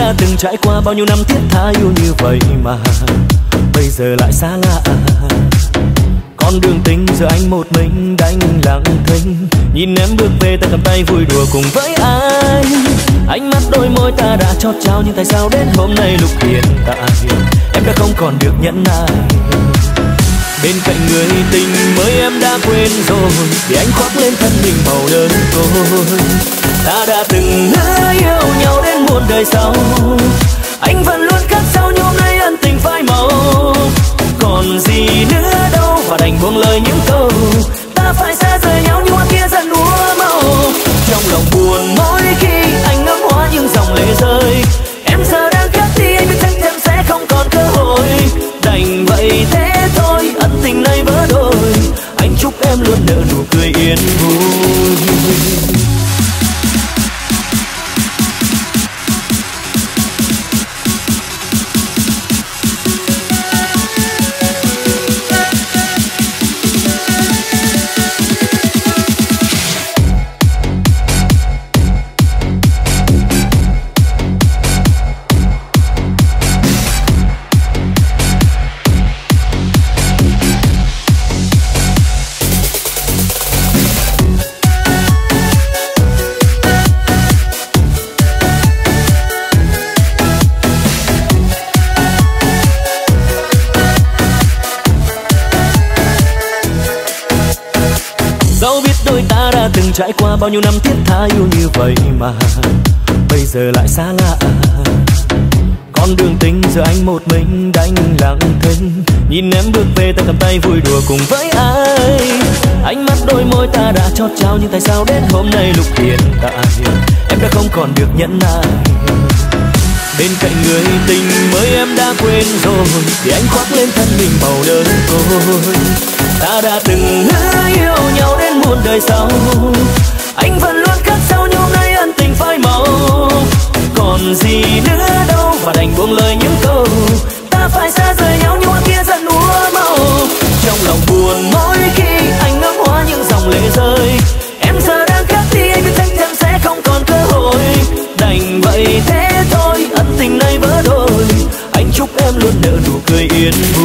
đã từng trải qua bao nhiêu năm thiết tha yêu như vậy mà bây giờ lại xa lạ. Con đường tình giờ anh một mình đánh lặng thinh, nhìn em bước về ta cầm tay vui đùa cùng với anh. Ánh mắt đôi môi ta đã chót trao, nhưng tại sao đến hôm nay lúc hiện tại em đã không còn được nhẫn nại. Bên cạnh người tình mới em đã quên rồi, vì anh khoác lên thân mình màu đơn côi. Ta đã từng hứa yêu nhau đến muôn đời sau, anh vẫn luôn khắc sâu như hôm nay ân tình phai màu. Còn gì nữa đâu và đành buông lời những câu, ta phải xa rời nhau như hoa kia dần úa màu. Trong lòng buồn mỗi khi anh ngắm hoa những dòng lệ rơi, em giờ đang khác đi anh biết chắc chắn sẽ không còn cơ hội. Đành vậy thế thôi, ân tình này vỡ đôi, anh chúc em luôn nở nụ cười yên vui. Từng trải qua bao nhiêu năm thiết tha yêu như vậy mà bây giờ lại xa lạ. Con đường tình giờ anh một mình đánh lặng thinh, nhìn em bước về ta cầm tay vui đùa cùng với ai. Ánh mắt đôi môi ta đã chót trao, nhưng tại sao đến hôm nay lúc hiện tại em đã không còn được nhẫn nại. Bên cạnh người tình mới em đã quên rồi, thì anh khoác lên thân mình màu đơn côi. Ta đã từng hứa yêu nhau đến muôn đời sau, anh vẫn luôn khắc sâu như hôm nay ân tình phai màu. Còn gì nữa đâu và đành buông lời những câu, ta phải xa rời nhau như hoa kia dần úa màu. Trong lòng buồn mỗi khi anh ngắm hoa những dòng lệ rơi, em giờ đang khác đi anh biết chắc chắn sẽ không còn cơ hội. Đành vậy thế thôi, ân tình này vỡ đôi, anh chúc em luôn nở nụ cười yên